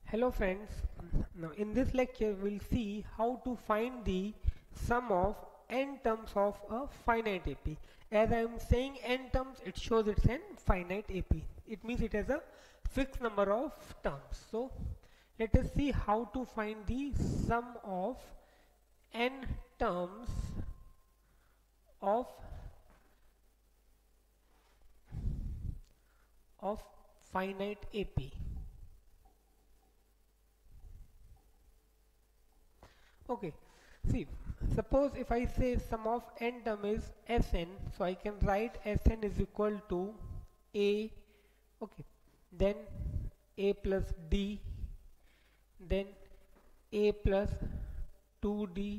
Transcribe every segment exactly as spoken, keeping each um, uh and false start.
Hello friends, now in this lecture we'll see how to find the sum of n terms of a finite A P. As I am saying n terms, it shows it's an finite A P. It means it has a fixed number of terms. So let us see how to find the sum of n terms of of finite A P. Okay, see, suppose if I say sum of n term is Sn, so I can write Sn is equal to a, okay, then a plus d, then a plus two d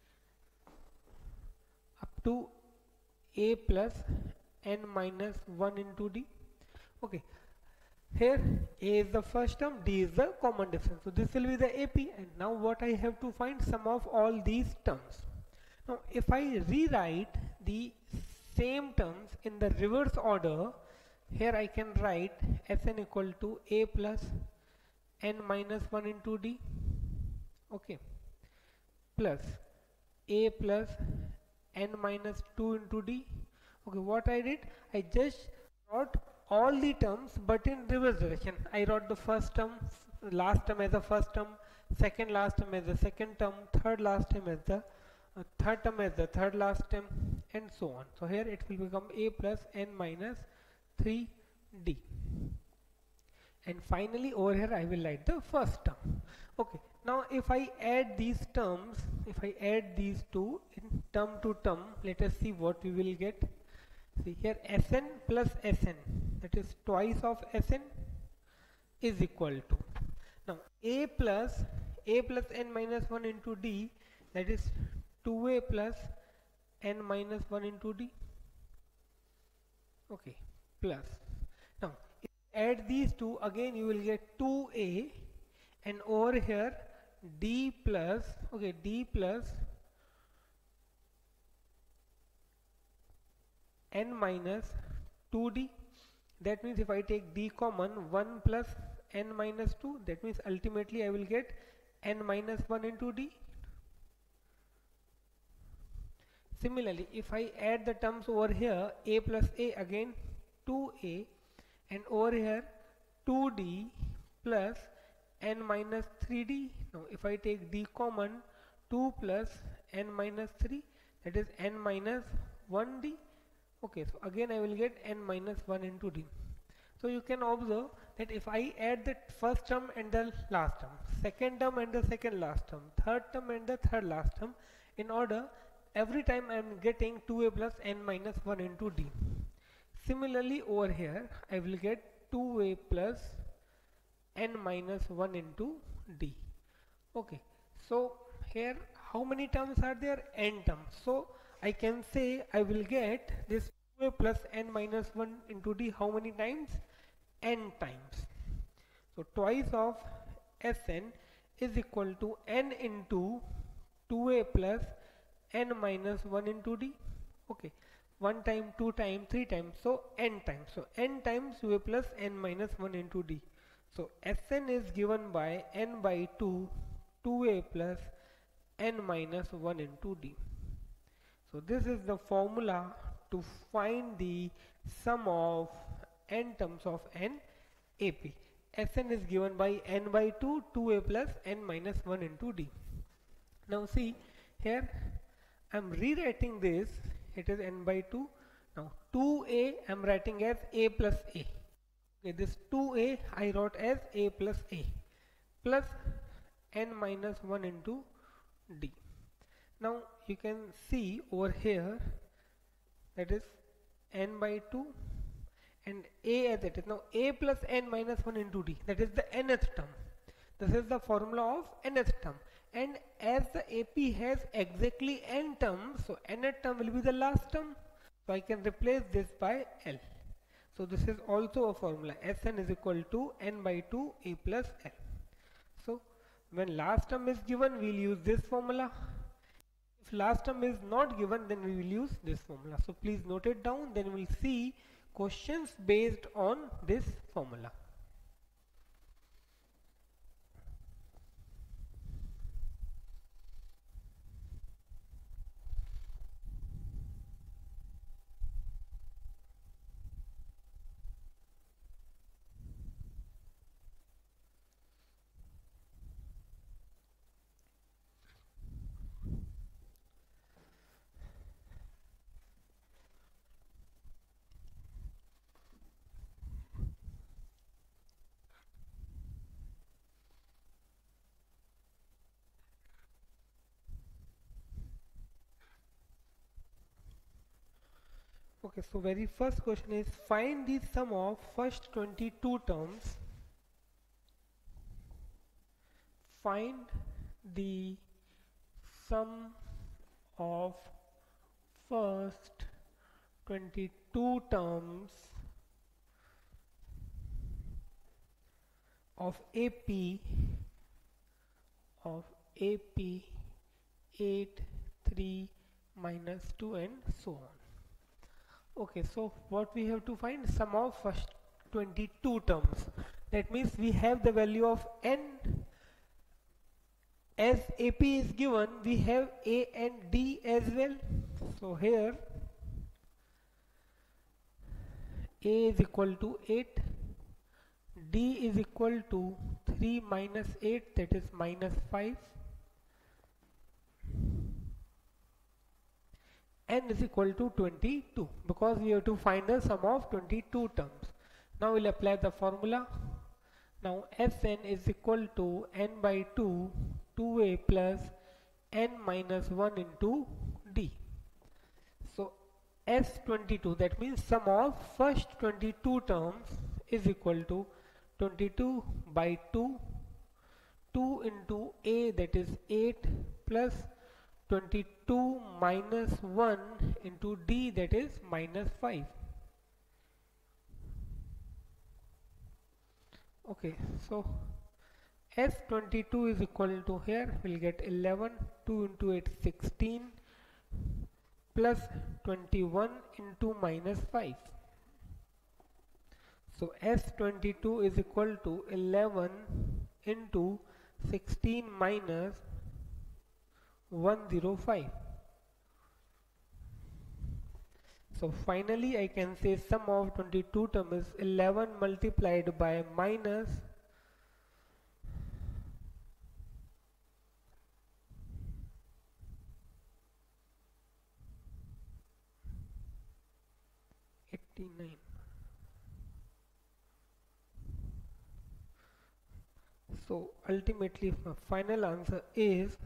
up to a plus n minus one into d. Okay, here a is the first term, d is the common difference. So this will be the A P, and now what I have to find sum of all these terms. Now if I rewrite the same terms in the reverse order, here I can write Sn equal to a plus n minus one into d, okay, plus a plus n minus two into d. Okay, what I did, I just wrote all the terms but in reverse direction. I wrote the first term, last term as the first term, second last term as the second term, third last term as the uh, third term as the third last term, and so on. So here it will become a plus n minus three d, and finally over here I will write the first term. Okay, now if I add these terms, if I add these two in term to term, let us see what we will get. See here, Sn plus Sn, that is twice of Sn, is equal to, now a plus a plus n minus one into d, that is two a plus n minus one into d, okay, plus, now if you add these two, again you will get two a, and over here d plus, okay, d plus n minus two d. That means if I take d common, one plus n minus two, that means ultimately I will get n minus one into d. Similarly, if I add the terms over here, a plus a, again two a, and over here two d plus n minus three d. Now if I take d common, two plus n minus three, that is n minus one d. Okay, so again I will get n minus one into d. So you can observe that if I add the first term and the last term, second term and the second last term, third term and the third last term, in order, every time I am getting two a plus n minus one into d. Similarly over here I will get two a plus n minus one into d. Okay, so here how many terms are there? N terms. So I can say I will get this two a plus n minus one into d how many times? N times. So twice of Sn is equal to n into two a plus n minus one into d. Okay, one time, two time, three times, so n times. So n times two a plus n minus one into d. So Sn is given by n by two, two a plus n minus one into d. So this is the formula to find the sum of n terms of an A P. Sn is given by n by two, two a plus n minus one into d. Now see here I am rewriting this, it is n by two. Now two a I am writing as a plus a. Okay, this two a I wrote as a plus a plus n minus one into d. Now you can see over here, that is n by two and a as it is. Now a plus n minus one into d, that is the nth term. This is the formula of nth term, and as the A P has exactly n terms, so nth term will be the last term, so I can replace this by L. So this is also a formula, Sn is equal to n by two a plus L. So when last term is given, we will use this formula. If last term is not given, then we will use this formula. So please note it down, then we will see questions based on this formula. Okay, so very first question is find the sum of first twenty-two terms. Find the sum of first twenty-two terms of A P of A P eight, three, minus two and so on. Okay, so what we have to find? Sum of first twenty-two terms. That means we have the value of n. As A P is given, we have A and D as well. So here A is equal to eight, D is equal to three minus eight, that is minus five, n is equal to twenty-two, because we have to find the sum of twenty-two terms. Now we'll apply the formula. Now Sn is equal to n by two, two a plus n minus one into d. So S twenty-two, that means sum of first twenty-two terms is equal to twenty-two by two, two into a, that is eight, plus twenty-two minus one into d, that is minus five. Okay, so S twenty-two is equal to, here we'll get eleven, two into eight, sixteen, plus twenty-one into minus five. So S twenty-two is equal to eleven into sixteen minus one hundred five. So finally I can say sum of twenty-two term is eleven multiplied by minus eighty-nine. So ultimately my final answer is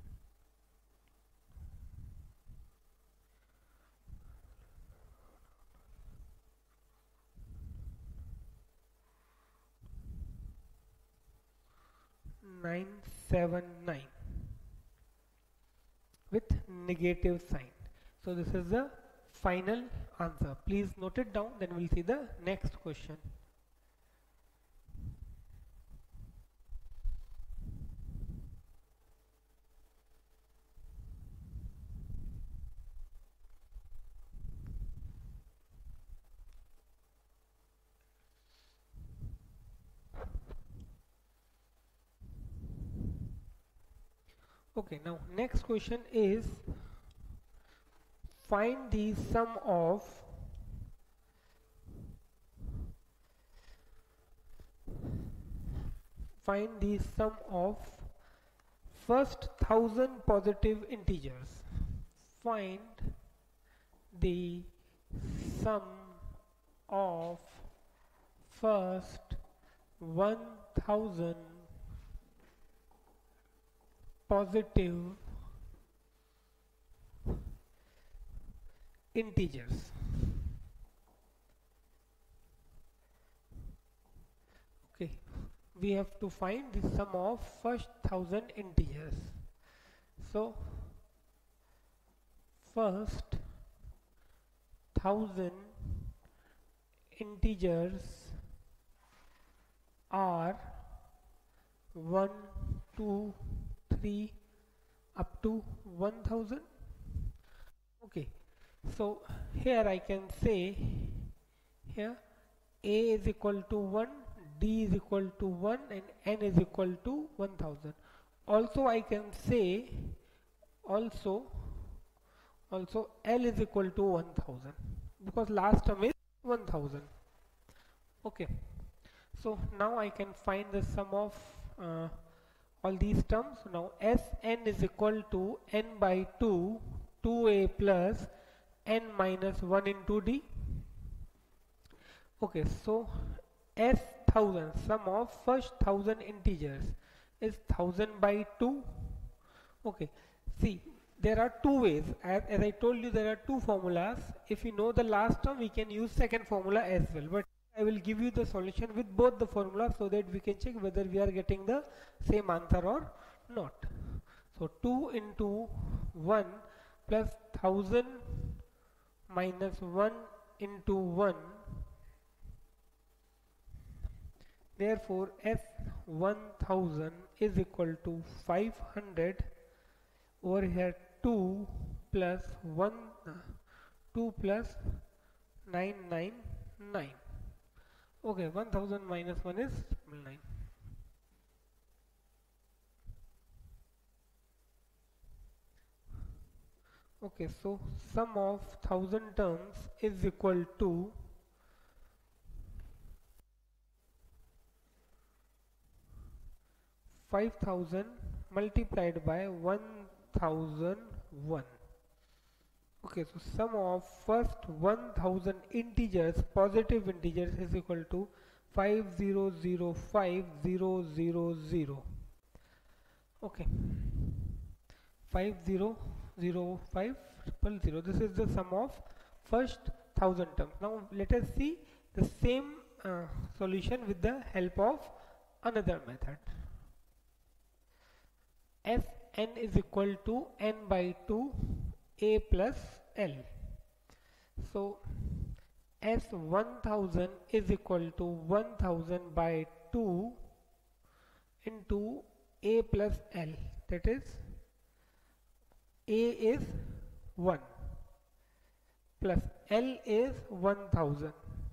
nine seven nine with negative sign. So this is the final answer. Please note it down, then we'll see the next question. Okay, now next question is find the sum of find the sum of first thousand positive integers. Find the sum of first one thousand positive integers. Okay, we have to find the sum of first thousand integers. So first thousand integers are one, two, three up to one thousand. Okay, so here I can say here a is equal to one, d is equal to one and n is equal to one thousand. Also I can say also also L is equal to one thousand, because last term is one thousand. Okay, so now I can find the sum of uh, all these terms. Now Sn is equal to n by two, two a plus n minus one into d. Okay, so S thousand, sum of first thousand integers is thousand by two. Okay, see there are two ways. As, as I told you, there are two formulas. If you know the last term, we can use second formula as well, but I will give you the solution with both the formulas so that we can check whether we are getting the same answer or not. So two into one plus one thousand minus one into one, therefore S one thousand is equal to five hundred. Over here two plus one, two plus nine nine nine. Okay, one thousand minus one is nine. Okay, so sum of thousand terms is equal to five thousand multiplied by one thousand one. Okay, so sum of first one thousand integers, positive integers, is equal to five zero zero five zero zero zero. Okay, five zero zero five triple zero. This is the sum of first thousand terms. Now let us see the same uh, solution with the help of another method. F n is equal to n by two a plus l. So S one thousand is equal to one thousand by two into a plus l, that is a is one plus l is one thousand.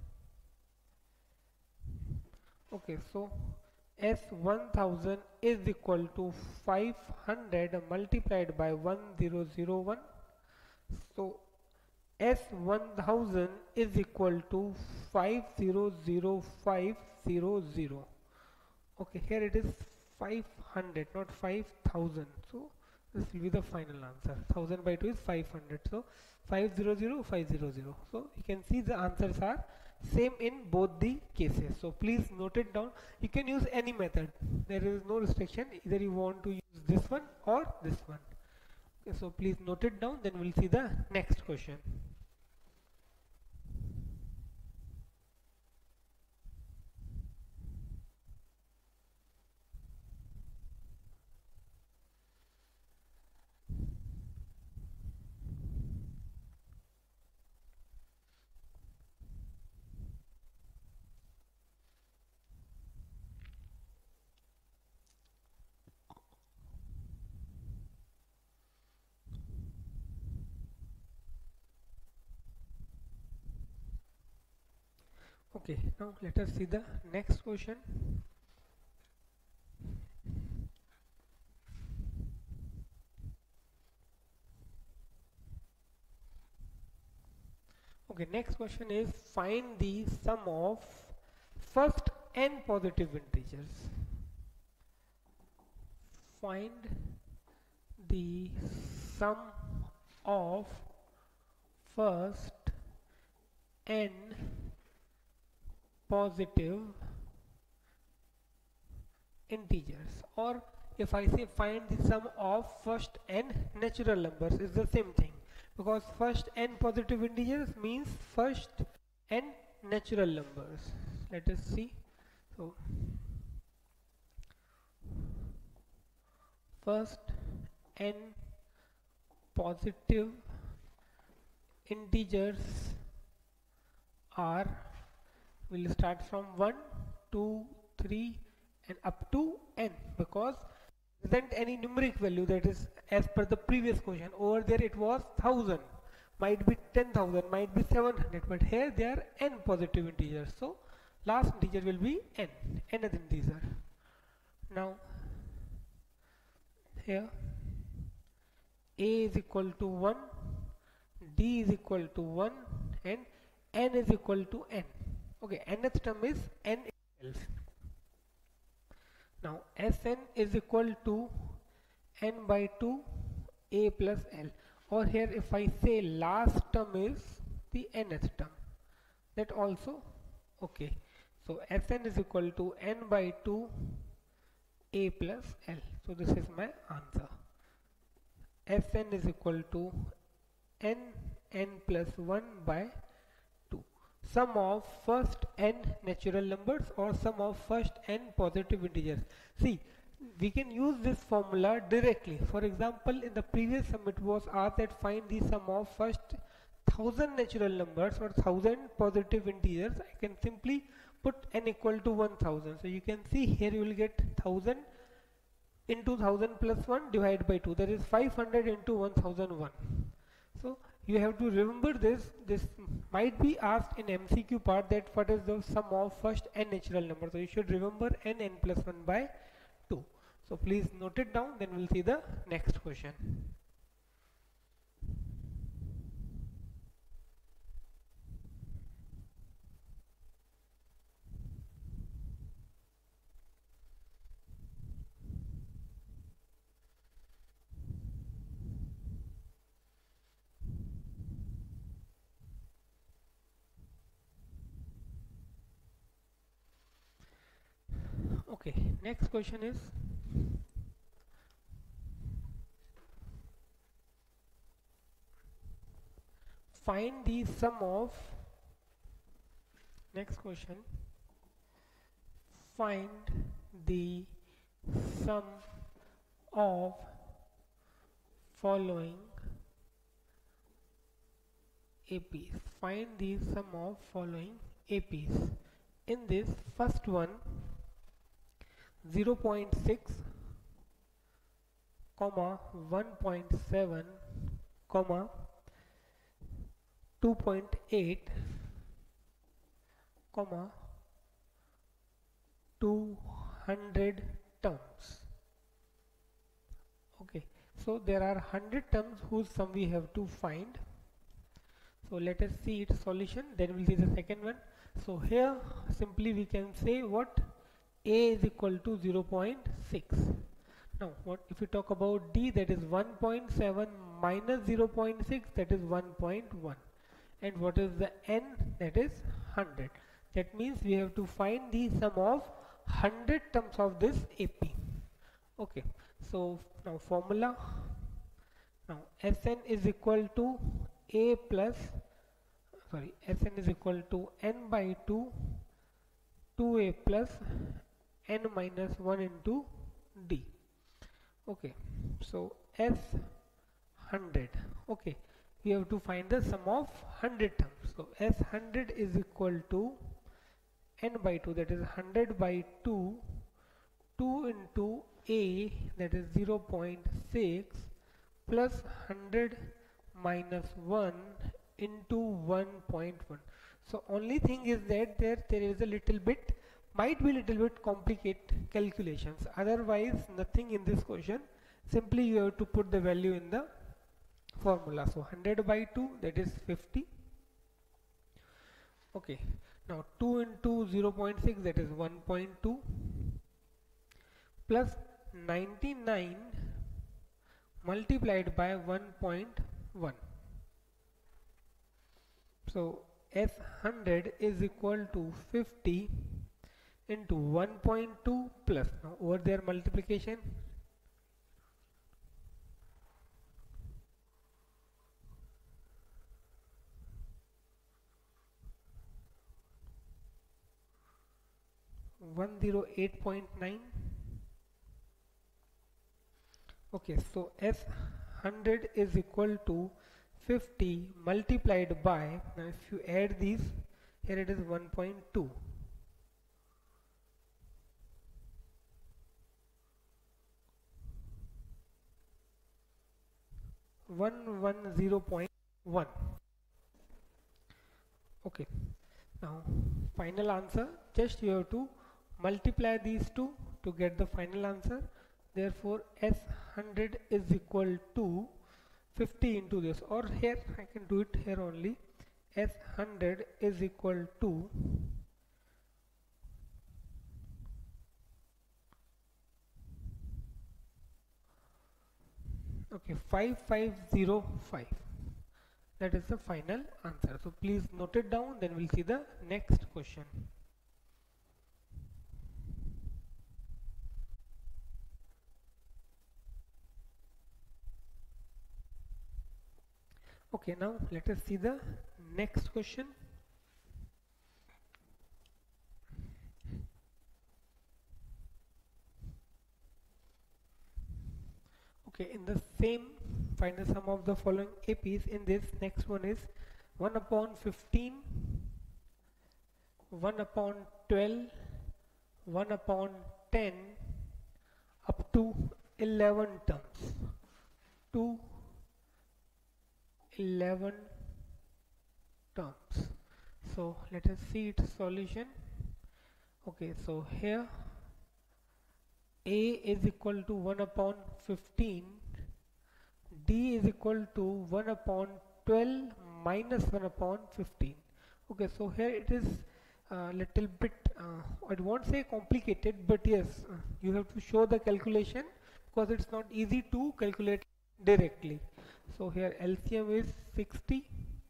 Okay, so S one thousand is equal to five hundred multiplied by one thousand one. So S one thousand is equal to five hundred five hundred. Okay, here it is five hundred, not five thousand. So this will be the final answer. one thousand by two is five hundred. So five hundred, five hundred. So you can see the answers are same in both the cases. So please note it down. You can use any method. There is no restriction. Either you want to use this one or this one. Okay, so please note it down. Then we'll see the next question. Okay, now let us see the next question. Okay, next question is find the sum of first n positive integers. Find the sum of first n positive integers, or if I say find the sum of first n natural numbers, is the same thing, because first n positive integers means first n natural numbers. Let us see. So first n positive integers are, we'll start from one, two, three and up to n, because isn't any numeric value, that is as per the previous question. Over there it was one thousand, might be ten thousand, might be seven hundred, but here they are n positive integers, so last integer will be n, nth integer. Now here a is equal to one, d is equal to one and n is equal to n. Okay, nth term is n itself. Now Sn is equal to n by two a plus l, or here if I say last term is the nth term, that also okay. So Sn is equal to n by two a plus l. So this is my answer. Sn is equal to n n plus one by two, sum of first n natural numbers or sum of first n positive integers. See, we can use this formula directly. For example, in the previous sum it was asked that find the sum of first thousand natural numbers or thousand positive integers. I can simply put n equal to one thousand. So you can see here you will get one thousand into one thousand plus one divided by two, that is five hundred into one thousand one. So you have to remember this. This might be asked in M C Q part, that what is the sum of first n natural number. So you should remember n n plus one by two. So please note it down, then we'll see the next question. Okay, next question is find the sum of, next question, find the sum of following A Ps. Find the sum of following A Ps. In this first one, zero point six comma one point seven comma two point eight comma two hundred terms. Okay, so there are one hundred terms whose sum we have to find. So let us see its solution, then we'll see the second one. So here simply we can say what, A is equal to zero point six. Now what if we talk about D, that is one point seven minus zero point six, that is one point one, and what is the N, that is one hundred. That means we have to find the sum of one hundred terms of this A P. Okay, so now formula, now Sn is equal to A plus sorry Sn is equal to n by two, two A plus n minus one into D. Okay, so S one hundred. Okay, we have to find the sum of one hundred terms. So S one hundred is equal to n by two, that is one hundred by two, two into A, that is zero point six, plus one hundred minus one into one point one. So only thing is that there there is a little bit, might be little bit complicated calculations, otherwise nothing in this question. Simply you have to put the value in the formula. So one hundred by two, that is fifty. Okay, now two into zero point six, that is one point two, plus ninety-nine multiplied by one point one. So S one hundred is equal to fifty into one point two plus, now over there multiplication, one hundred eight point nine. Okay, so S one hundred is equal to fifty multiplied by, now if you add these, here it is one point two. one hundred ten point one. Okay, now final answer, just you have to multiply these two to get the final answer. Therefore S one hundred is equal to fifty into this, or here I can do it here only. S one hundred is equal to okay five five zero five. That is the final answer. So please note it down, then we'll see the next question. Okay, now let us see the next question. Okay, in the same, find the sum of the following A Ps. In this, next one is one upon fifteen, one upon twelve, one upon ten, up to eleven terms, to eleven terms. So let us see its solution. Okay, so here A is equal to one upon fifteen, D is equal to one upon twelve minus one upon fifteen. Okay, so here it is a little bit, uh, I won't say complicated, but yes, uh, you have to show the calculation because it's not easy to calculate directly. So here L C M is sixty.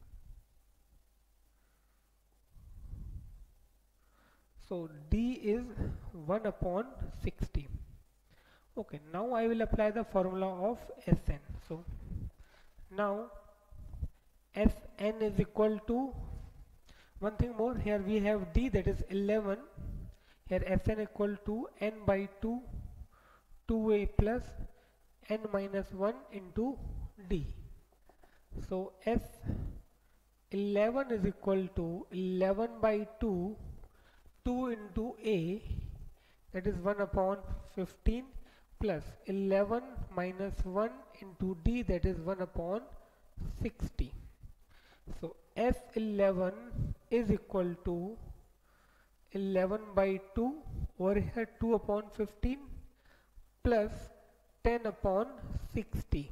So D is one upon sixty. Okay, now I will apply the formula of S N. So now S N is equal to, one thing more, here we have D, that is eleven. Here S N equal to N by two, two A plus N minus one into D. So S eleven is equal to eleven by two, two into A, that is one upon fifteen, plus eleven minus one into D, that is one upon sixty. So S eleven is equal to eleven by two, over here two upon fifteen, plus ten upon sixty.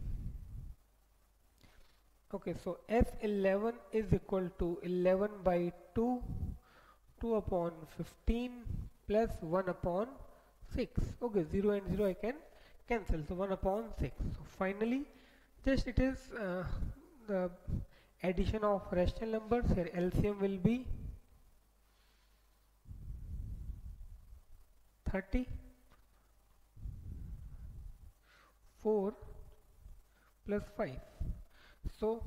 Okay, so S eleven is equal to eleven by two, two upon fifteen, plus one upon six. Okay, zero and zero I can cancel, so one upon six. So finally, just it is uh, the addition of rational numbers. Here L C M will be thirty, four plus five. So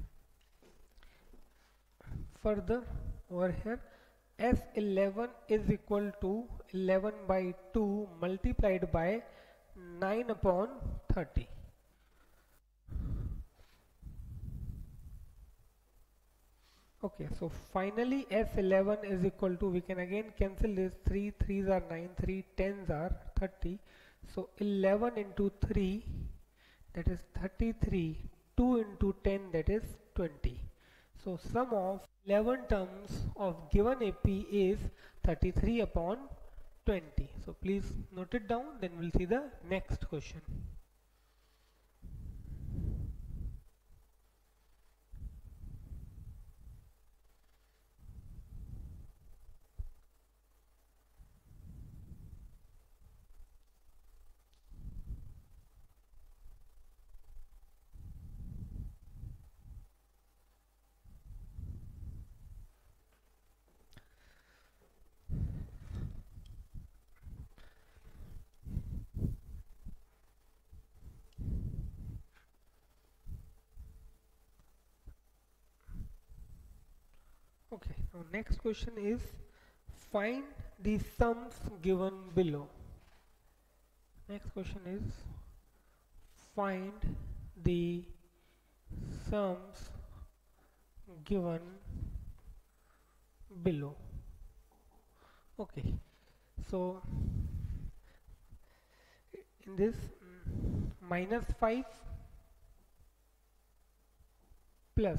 further over here, S eleven is equal to eleven by two multiplied by nine upon thirty. Okay, so finally S eleven is equal to, we can again cancel this, three threes are nine, three tens are thirty. So eleven into three, that is thirty-three, two into ten, that is twenty. So sum of eleven terms of given A P is thirty-three upon twenty. So please note it down, then we'll see the next question. Okay, now next question is find the sums given below. Next question is find the sums given below. Okay, so in this mm, minus five plus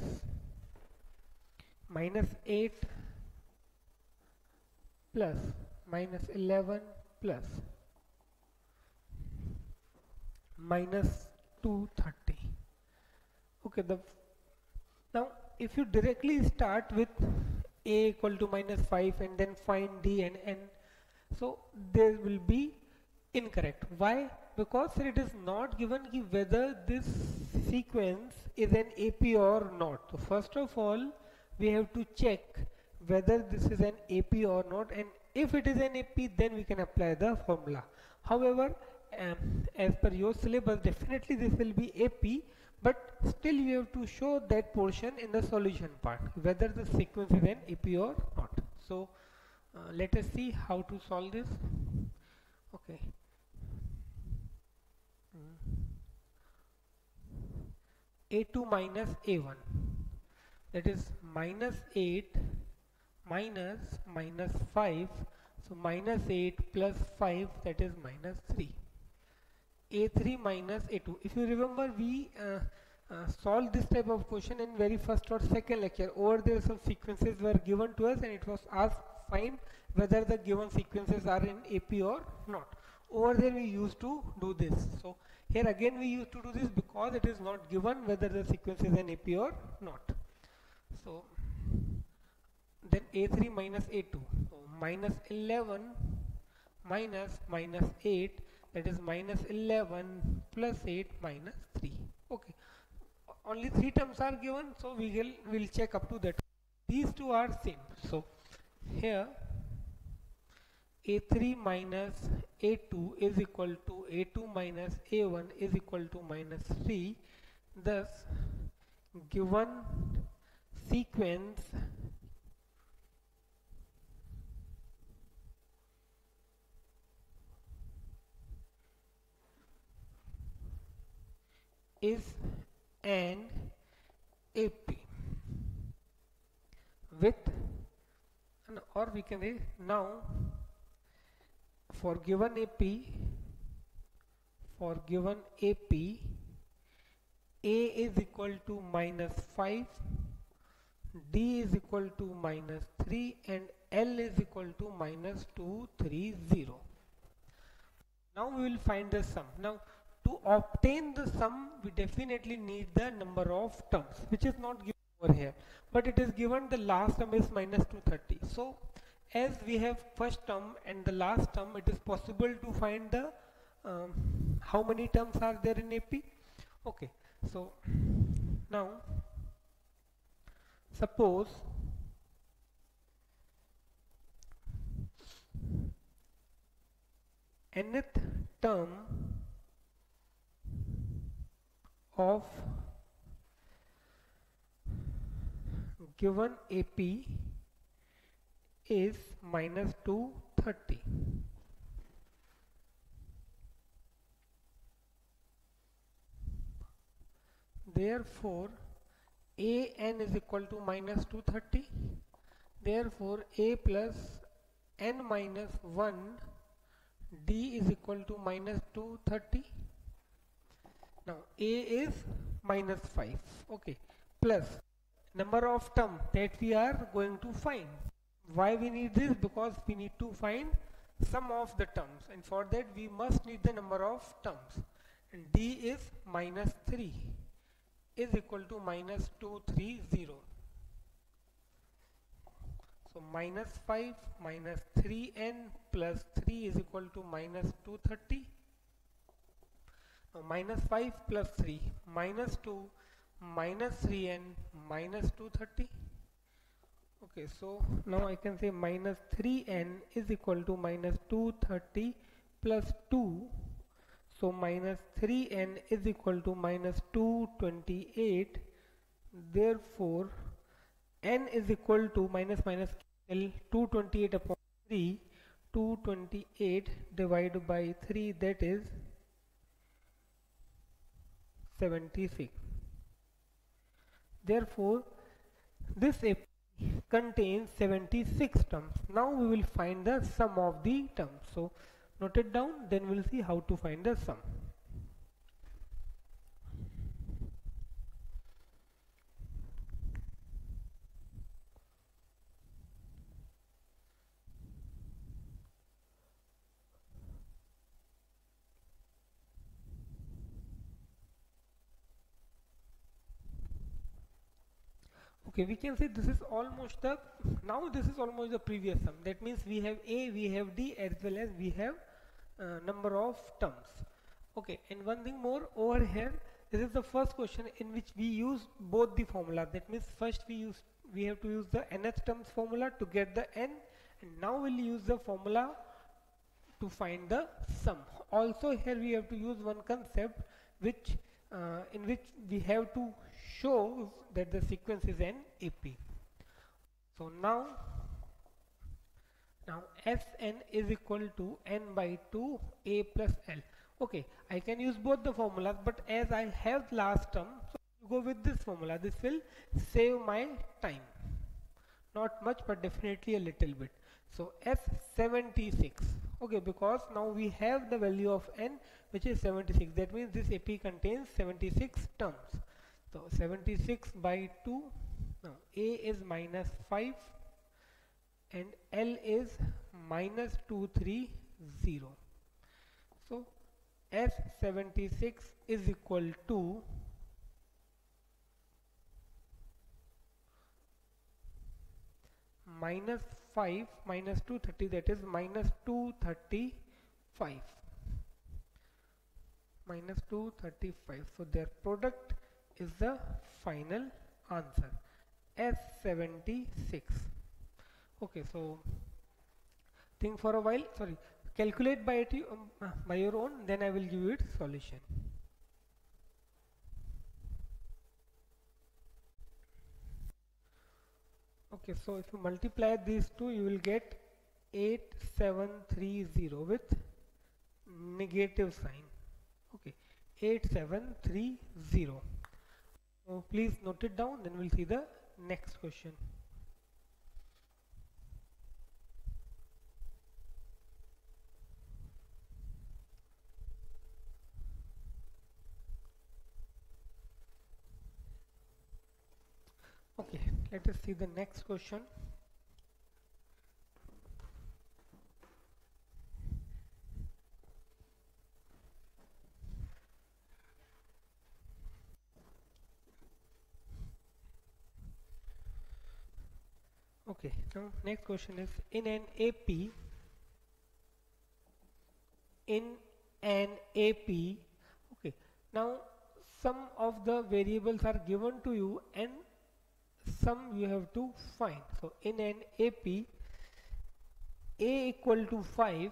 minus eight plus minus eleven plus minus two hundred thirty. Okay, the now if you directly start with A equal to minus five and then find D and N, so there will be incorrect. Why? Because it is not given whether this sequence is an A P or not. So first of all, we have to check whether this is an A P or not, and if it is an A P, then we can apply the formula. However, um, as per your syllabus, definitely this will be A P, but still you have to show that portion in the solution part, whether the sequence is an A P or not. So uh, let us see how to solve this. Okay. A two minus A one, that is minus eight minus minus five, so minus eight plus five, that is minus three. A three minus A two, if you remember, we uh, uh, solved this type of question in very first or second lecture. Over there some sequences were given to us and it was asked find whether the given sequences are in A P or not. Over there we used to do this. So here again we used to do this because it is not given whether the sequence is an A P or not. So then A three minus A two, so minus eleven minus minus eight, that is minus eleven plus eight minus three. Okay, only three terms are given, so we will will check up to that. These two are same. So here A three minus A two is equal to A two minus A one is equal to minus three. Thus given sequence is an A P with, or we can say now for given A P, for given A P, A is equal to minus five, D is equal to minus three, and L is equal to minus two three zero. Now we will find the sum. Now to obtain the sum, we definitely need the number of terms, which is not given over here, but it is given the last term is minus two thirty. So as we have first term and the last term, it is possible to find the um, how many terms are there in A P. Okay, so now suppose nth term of given A P is minus two thirty. Therefore A n is equal to minus two thirty. Therefore A plus n minus one D is equal to minus two thirty. Now A is minus five, okay, plus number of term that we are going to find. Why we need this? Because we need to find sum of the terms, and for that we must need the number of terms, and D is minus three is equal to minus two thirty. So minus five minus three n plus three is equal to minus two thirty. Now minus five plus three, minus two, minus three n, minus two thirty. Okay, so now I can say minus three n is equal to minus two thirty plus two. So minus three n is equal to minus two twenty-eight. Therefore n is equal to minus minus cancel, two twenty-eight upon three, two twenty-eight divided by three, that is seventy-six. Therefore this A P contains seventy-six terms. Now we will find the sum of the terms. So note it down, then we will see how to find the sum. Okay, we can say this is almost the, now this is almost the previous sum. That means we have A, we have D, as well as we have uh, number of terms. Okay, and one thing more over here, this is the first question in which we use both the formula. That means first we use, we have to use the nth terms formula to get the n, and now we'll use the formula to find the sum. Also here we have to use one concept which uh, in which we have to show that the sequence is an A P. So now now Sn is equal to n by two A plus L. Okay, I can use both the formulas, but as I have last term, so I'll go with this formula. This will save my time. Not much, but definitely a little bit. So S seventy-six. Okay, because now we have the value of n, which is seventy-six. That means this A P contains seventy-six terms. So seventy-six by two. Now A is minus five and L is minus two hundred thirty. So S seventy-six is equal to minus five minus two hundred thirty, that is minus two hundred thirty-five. Minus two hundred thirty-five. So their product is the final answer, S seventy-six. Okay, so think for a while, sorry, calculate by it, um, uh, by your own, then I will give you its solution. Okay, so if you multiply these two, you will get eight seven three zero with negative sign. Okay, eight seven three zero. So please note it down, then we'll see the next question. Okay, let us see the next question. Okay, now next question is, in an A P, in an A P, okay, now some of the variables are given to you and some you have to find. So in an A P, A equal to five,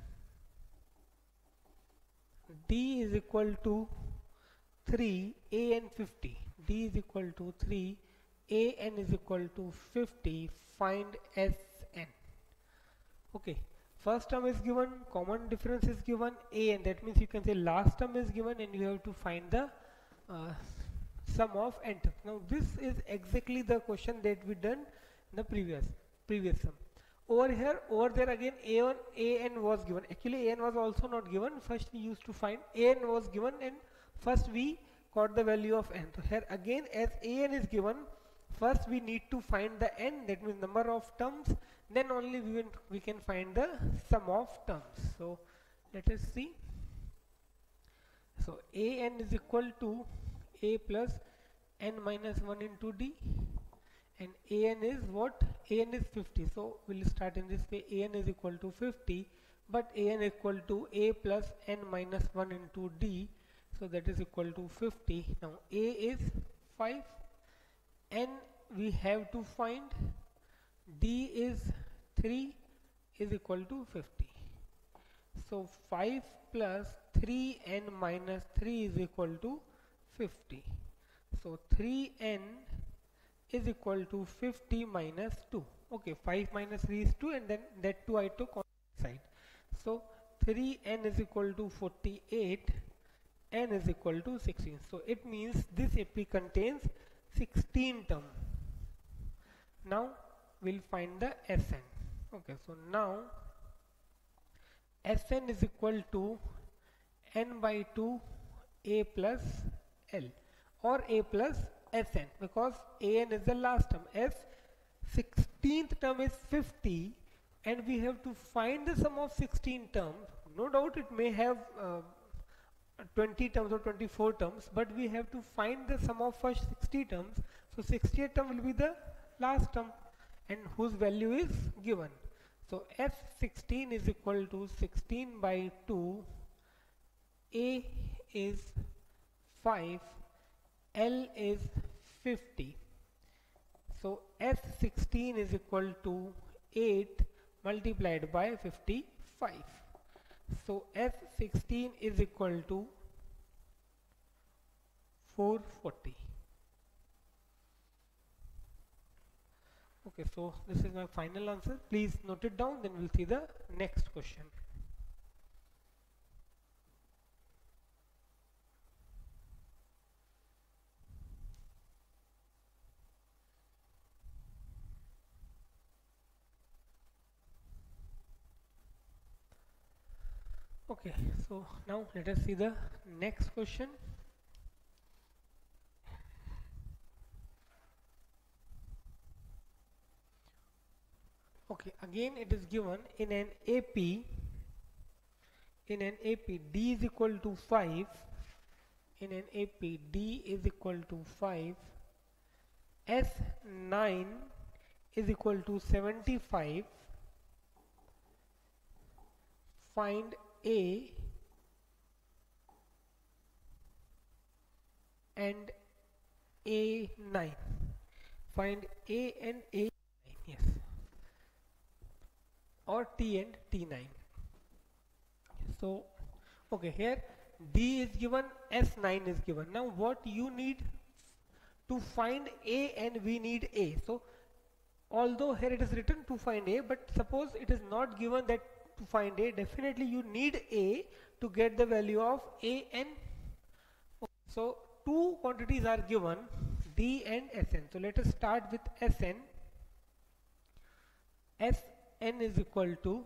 D is equal to three, A and fifty. D is equal to three, A n is equal to fifty. Find S n. Okay, first term is given, common difference is given, A n, that means you can say last term is given and you have to find the uh, sum of n terms. Now this is exactly the question that we done in the previous previous sum. Over here, over there again, a one, A n was given. Actually A n was also not given. First we used to find A n was given and first we got the value of n. So here again, as A n is given, first we need to find the n, that means number of terms, then only we, will, we can find the sum of terms. So let us see. So A n is equal to A plus n minus one into D, and A n is what? A n is fifty. So we'll start in this way. A n is equal to fifty, but A n equal to A plus n minus one into D, so that is equal to fifty. Now A is five, n we have to find, D is three is equal to fifty. So five plus three n minus three is equal to fifty. So three n is equal to fifty minus two. Okay, five minus three is two, and then that two I took on the side. So three n is equal to forty-eight, n is equal to sixteen. So it means this A P contains sixteen terms. Now we'll find the S n. Okay, so now S n is equal to n by two A plus L, or A plus S n, because A n is the last term. As sixteenth term is fifty and we have to find the sum of sixteen terms. No doubt it may have uh, twenty terms or twenty-four terms, but we have to find the sum of first sixty terms. So sixtieth term will be the last term and whose value is given. So F sixteen is equal to sixteen by two, A is five, L is fifty. So F sixteen is equal to eight multiplied by fifty-five. So F sixteen is equal to four forty. Okay, so this is my final answer. Please note it down, then we'll see the next question. Okay, so now let us see the next question. Okay, again it is given in an A P, in an A P D is equal to five, in an A P D is equal to five, S nine is equal to seventy-five, find A and A nine, find A and A nine, yes, or T and T nine. So okay, here D is given, S nine is given. Now what you need to find A, and we need A. So although here it is written to find A, but suppose it is not given that to find A, definitely you need A to get the value of A n. So two quantities are given, D and Sn. So let us start with Sn. Sn is equal to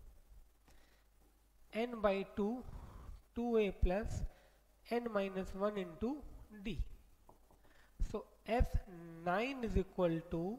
n by two, two a plus n minus one into D. So S nine is equal to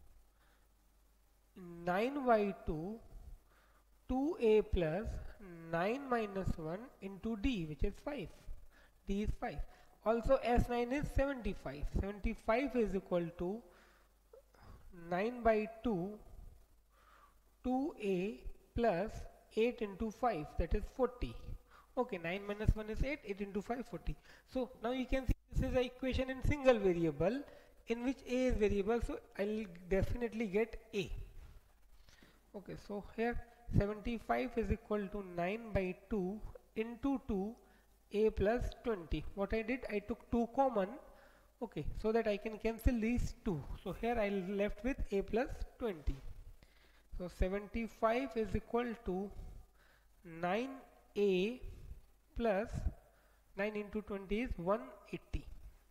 nine by two, two a plus nine minus one into D, which is five. D is five. Also S nine is seventy-five. seventy-five is equal to nine by two, two a plus eight into five, that is forty. Okay, nine minus one is eight, eight into five, forty. So now you can see this is an equation in single variable in which A is variable, so I'll definitely get A. Okay, so here seventy-five is equal to nine by two into two a plus twenty. What I did, I took two common, okay, so that I can cancel these two. So here I left with a plus twenty. So seventy-five is equal to nine a plus nine into twenty is one hundred eighty.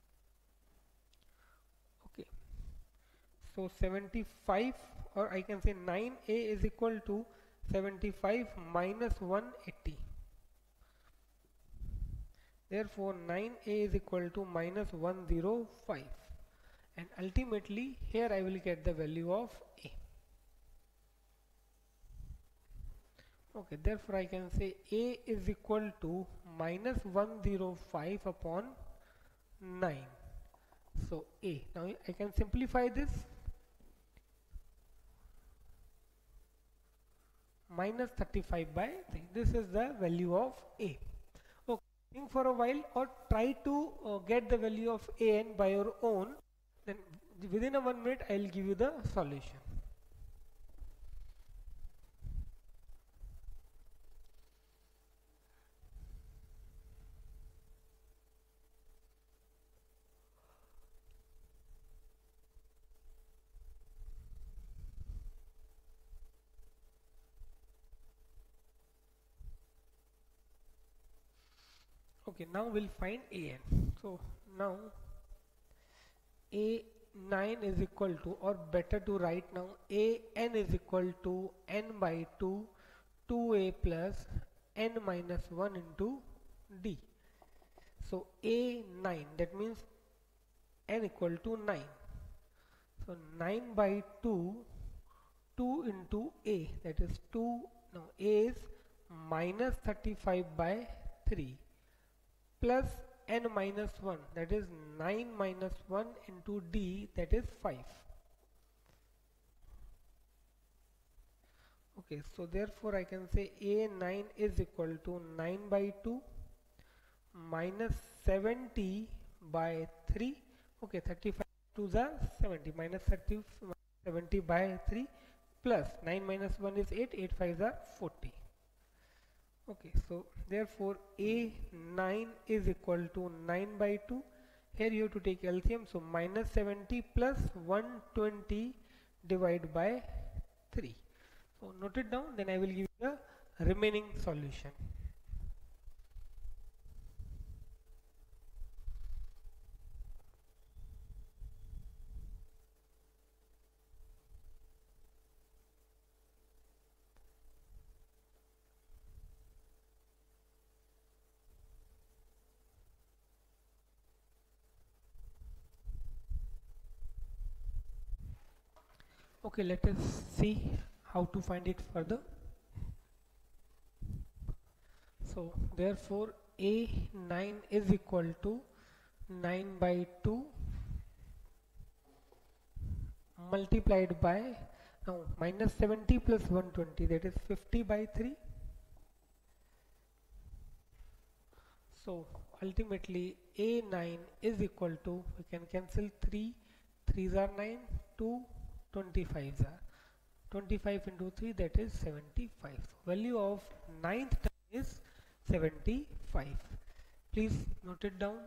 Okay, so seventy-five, or I can say nine a is equal to seventy-five minus one hundred eighty. Therefore nine a is equal to minus one hundred five, and ultimately here I will get the value of A. Okay, therefore I can say A is equal to minus one hundred five upon nine. So A, now I can simplify this, minus thirty-five by three. This is the value of A. Okay, think for a while or try to uh, get the value of A n by your own, then within a one minute I will give you the solution. Okay, now we'll find A n. So now A nine is equal to, or better to write now, A n is equal to n by two, two a plus n minus one into D. So A nine, that means n equal to nine. So nine by two, two into A, that is two, now A is minus thirty-five by three, plus n minus one, that is nine minus one into D, that is five. Okay, so therefore I can say A nine is equal to nine by two minus seventy by three. Okay, thirty-five to the seventy, minus thirty, seventy by three, plus nine minus one is eight, eight fives are forty. Okay, so therefore A nine is equal to nine by two, here you have to take L C M, so minus seventy plus one twenty divided by three. So note it down, then I will give you the remaining solution. Okay, let us see how to find it further. So therefore A nine is equal to nine by two multiplied by, now minus seventy plus one twenty, that is fifty by three. So ultimately A nine is equal to, we can cancel three, threes are nine, two twenty-fives are, twenty-five into three, that is seventy-five. So value of ninth term is seventy-five. Please note it down.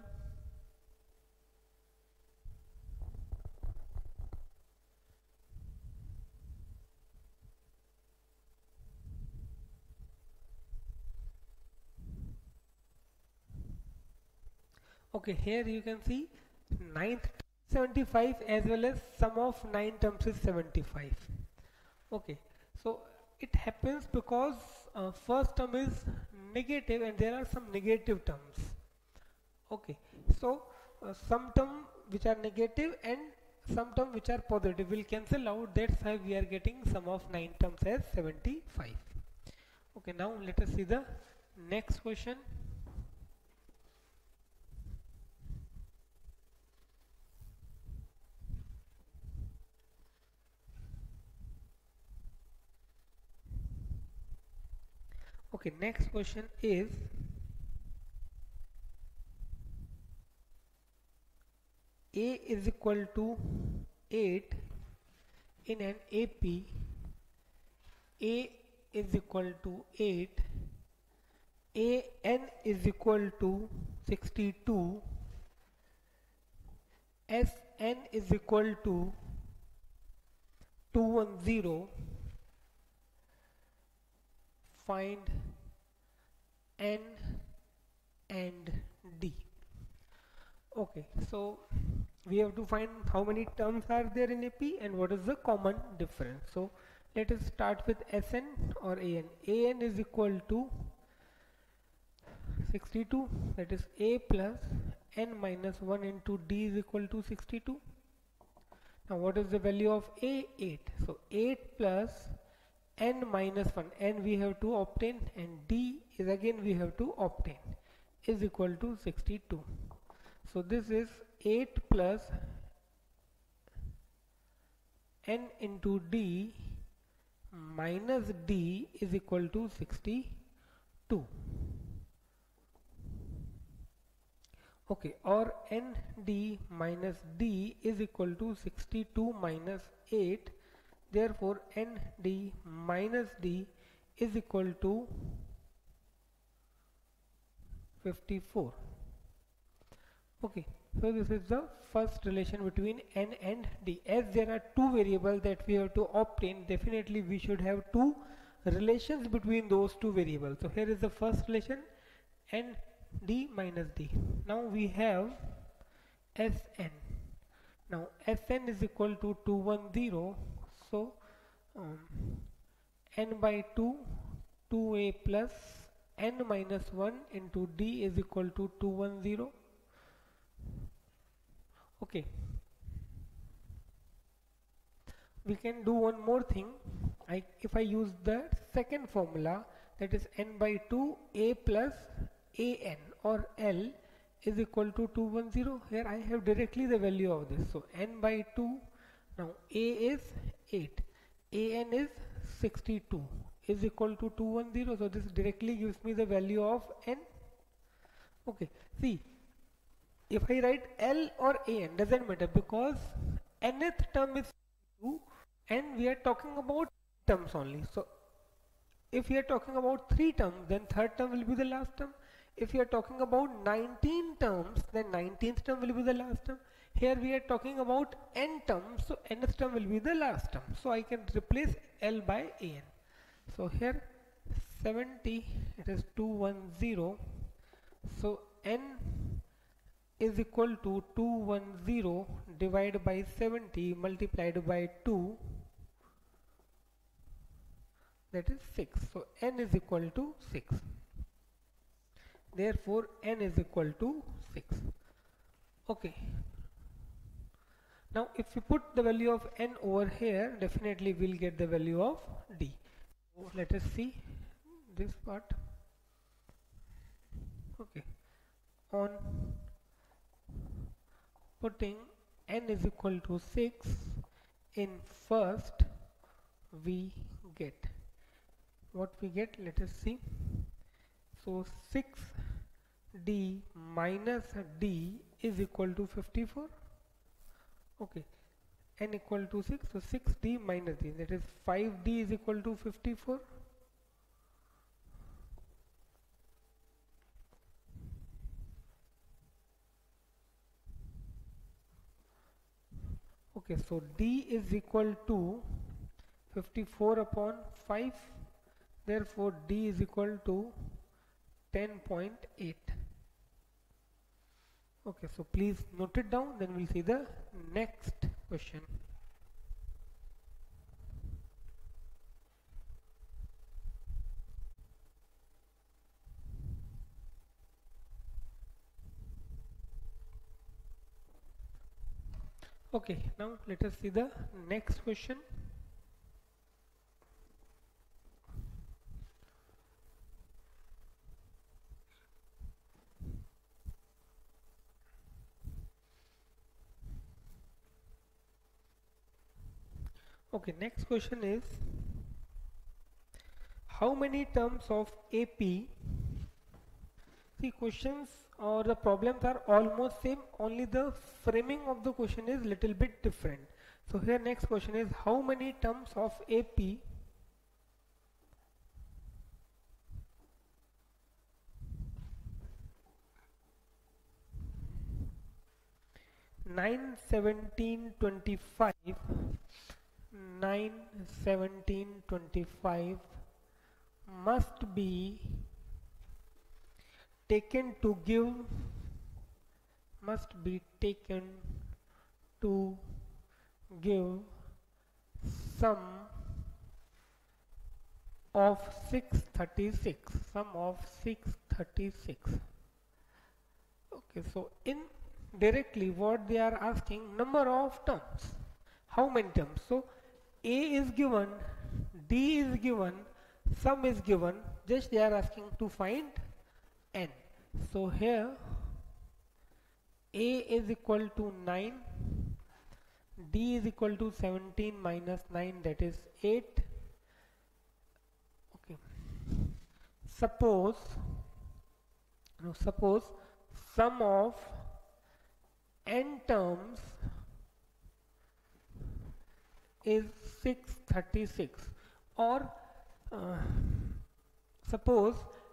Okay, here you can see ninth seventy-five as well as sum of nine terms is seventy-five. Okay, so it happens because uh, first term is negative and there are some negative terms. Okay, so uh, some term which are negative and some term which are positive will cancel out, that's why we are getting sum of nine terms as seventy-five. Okay, now let us see the next question. Okay, next question is A is equal to eight in an A P. A is equal to eight, A N is equal to sixty-two, S N is equal to two hundred ten. Find N and D. Okay, so we have to find how many terms are there in A P and what is the common difference. So let us start with S N or A N. A N is equal to sixty-two, that is A plus N minus one into D is equal to sixty-two. Now what is the value of A? eight. So eight plus N minus one, N we have to obtain and D is again we have to obtain, is equal to sixty-two. So this is eight plus N into D minus D is equal to sixty-two. Okay, or N D minus D is equal to sixty-two minus eight. Therefore N D minus D is equal to fifty-four. Okay, so this is the first relation between N and D. As there are two variables that we have to obtain, definitely we should have two relations between those two variables. So here is the first relation, N D minus D. Now we have S N. Now S N is equal to two hundred ten. So um, N by two, two A plus N minus one into D is equal to two hundred ten. Okay, we can do one more thing. I, if I use the second formula, that is N by two A plus A N or L is equal to two hundred ten. Here I have directly the value of this. So N by two, now A is eight, A N is sixty-two, is equal to two hundred ten. So this directly gives me the value of N. Okay, see, if I write L or A N doesn't matter, because nth term is two and we are talking about terms only. So if we are talking about three terms, then third term will be the last term. If you are talking about nineteen terms, then nineteenth term will be the last term. Here we are talking about n terms, so nth term will be the last term. So I can replace L by an. So here seventy, it is two hundred ten. So n is equal to two hundred ten divided by seventy multiplied by two, that is six. So n is equal to six. Therefore n is equal to six. Okay. Now if you put the value of n over here, definitely we'll get the value of d. So let us see this part. Okay. On putting n is equal to six in first, we get what we get. Let us see. So six d minus d is equal to fifty-four. Okay, n equal to six, so six d minus d, that is five d is equal to fifty-four. Okay, so d is equal to fifty-four upon five, therefore d is equal to ten point eight. Okay, so please note it down, then we'll see the next question. Okay, now let us see the next question. Okay, next question is, how many terms of A P? See, questions or the problems are almost same, only the framing of the question is little bit different. So here next question is, how many terms of A P nine, seventeen, twenty-five, nine, seventeen, twenty-five must be taken to give must be taken to give sum of six thirty-six, sum of six thirty-six. Okay, so in directly what they are asking, number of terms, how many terms. So A is given, D is given, sum is given, just they are asking to find n. So here A is equal to nine, D is equal to seventeen minus nine, that is eight. Okay, suppose now suppose sum of n terms is six thirty-six, or uh, suppose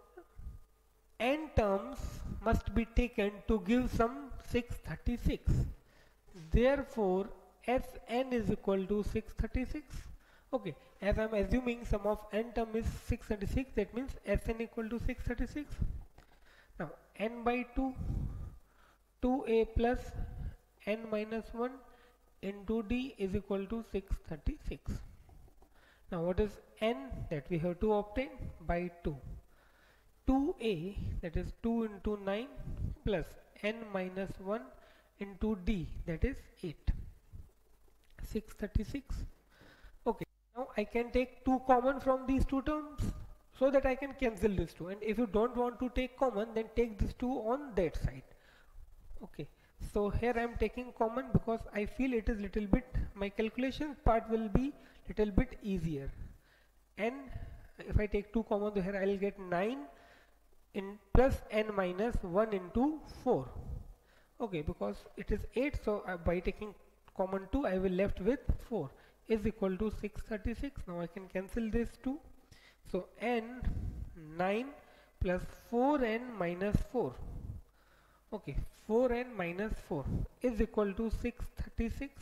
n terms must be taken to give some six thirty-six, therefore Sn is equal to six thirty-six. Okay, as I am assuming sum of n term is six thirty-six, that means Sn equal to six thirty-six. Now n by two, two a plus n minus one into d is equal to six thirty-six. Now what is n that we have to obtain? By two. two a, that is two into nine, plus n minus one into d, that is eight. six thirty-six. Okay, now I can take two common from these two terms so that I can cancel this two, and if you don't want to take common, then take this two on that side. Okay, so here I am taking common because I feel it is little bit, my calculation part will be little bit easier. And if I take two common, here I will get nine in plus n minus one into four. Okay, because it is eight, so uh, by taking common two, I will left with four is equal to six thirty-six. Now I can cancel this two. So n nine plus four n minus four. Okay, four n minus four is equal to six hundred thirty-six.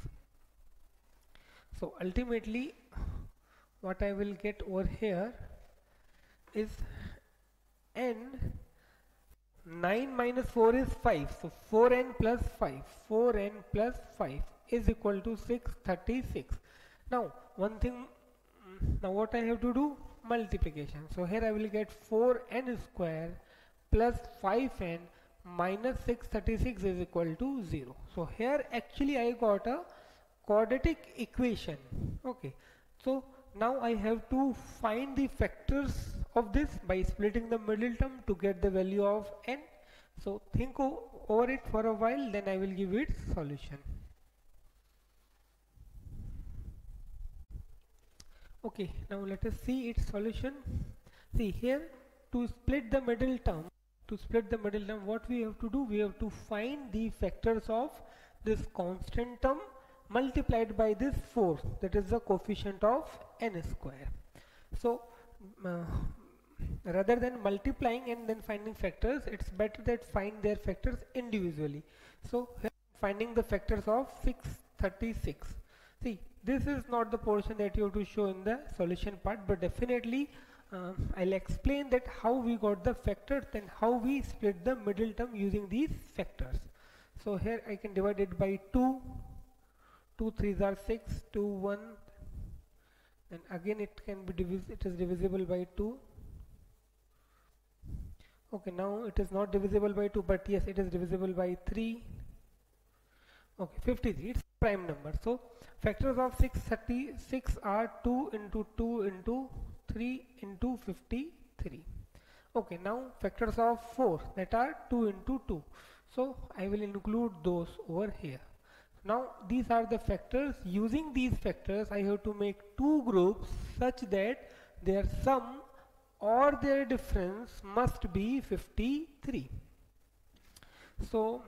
So ultimately what I will get over here is n. nine minus four is five, so four n plus five, four n plus five is equal to six hundred thirty-six. Now one thing, now what I have to do? Multiplication. So here I will get four n square plus five n minus six hundred thirty-six is equal to zero. So here actually I got a quadratic equation. Okay, so now I have to find the factors of this by splitting the middle term to get the value of n. So think over it for a while, then I will give its solution. Okay, now let us see its solution. See here, to split the middle term, to split the middle term, what we have to do? We have to find the factors of this constant term multiplied by this four, that is the coefficient of n square. So uh, rather than multiplying and then finding factors, it's better that find their factors individually. So here finding the factors of six hundred thirty-six. See, this is not the portion that you have to show in the solution part, but definitely uh, I'll explain that how we got the factors and how we split the middle term using these factors. So here I can divide it by two, two threes are six, two, one, and again it can be divis it is divisible by two. Okay, now it is not divisible by two, but yes, it is divisible by three. Okay, fifty-three, it's prime number. So factors of six hundred thirty-six are two into two into three into fifty-three. Okay, now factors of four, that are two into two. So I will include those over here. Now these are the factors. Using these factors I have to make two groups such that their sum or their difference must be fifty-three. So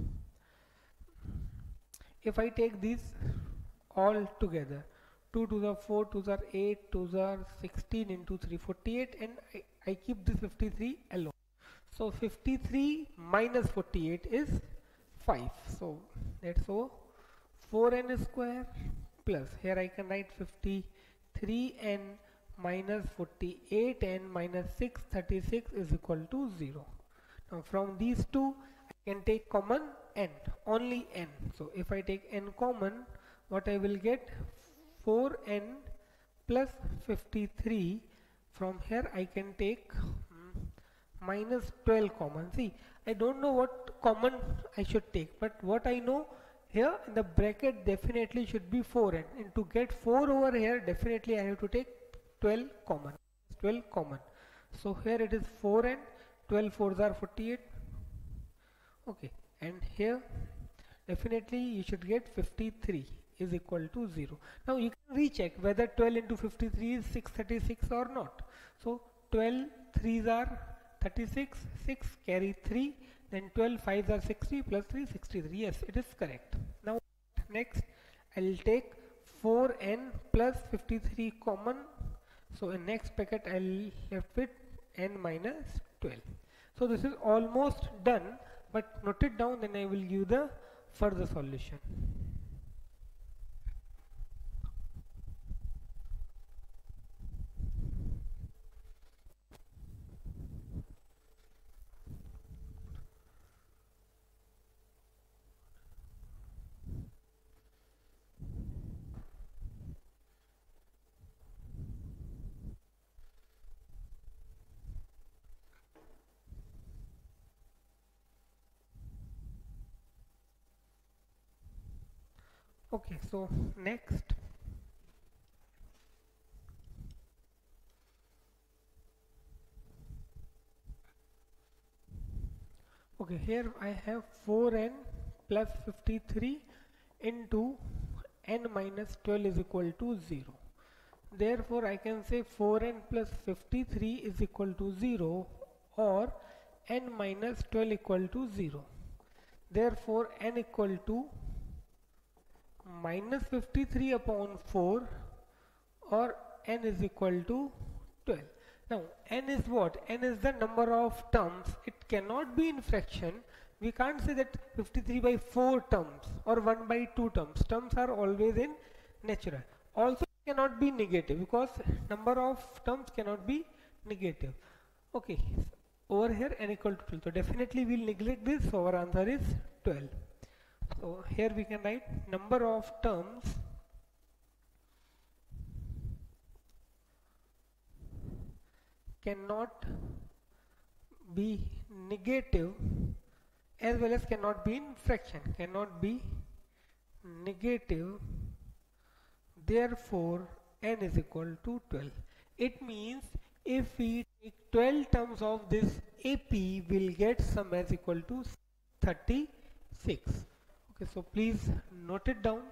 if I take these all together, two to the four, two to the eight, two to the sixteen into three, forty-eight, and I, I keep this fifty-three alone. So fifty-three minus forty-eight is five. So that's so four n square plus, here I can write fifty-three n minus forty-eight n minus six hundred thirty-six is equal to zero. Now from these two I can take common n, only n. So if I take n common, what I will get? four n plus fifty-three. From here I can take hmm, minus twelve common. See, I don't know what common I should take, but what I know, here in the bracket definitely should be four n, and to get four over here definitely I have to take twelve common. twelve common. So here it is four n, twelve fours are forty-eight. Okay, and here definitely you should get fifty-three is equal to zero. Now you can recheck whether twelve into fifty-three is six hundred thirty-six or not. So twelve threes are thirty-six, six carry three, then twelve fives are sixty plus three, sixty-three. Yes, it is correct. Now next I will take four n plus fifty-three common. So in next packet I will left with n minus twelve. So this is almost done, but note it down, then I will give the further solution. Okay, so next okay, here I have four n plus fifty-three into n minus twelve is equal to zero. Therefore I can say four n plus fifty-three is equal to zero, or n minus twelve equal to zero. Therefore n equal to minus fifty-three upon four, or n is equal to twelve. Now n is what? N is the number of terms. It cannot be in fraction. We can't say that fifty-three by four terms or one by two terms. Terms are always in natural. Also it cannot be negative because number of terms cannot be negative. Okay, over here n equal to twelve. So definitely we'll neglect this. So our answer is twelve. So here we can write number of terms cannot be negative as well as cannot be in fraction, cannot be negative, therefore n is equal to twelve. It means if we take twelve terms of this A P, we'll get sum as equal to thirty-six. Okay, so please note it down.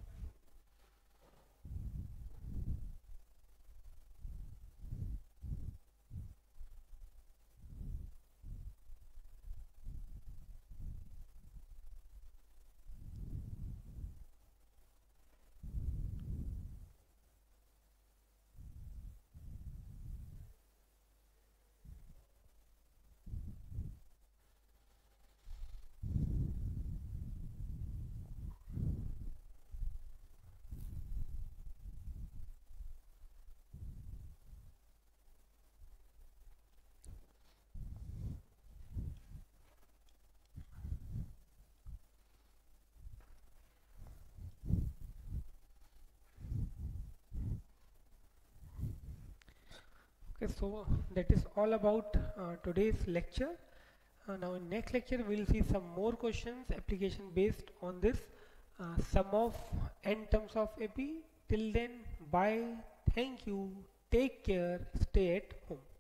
Okay, so that is all about uh, today's lecture. Uh, now in next lecture we will see some more questions application based on this uh, sum of n terms of A P. Till then, bye, thank you, take care, stay at home.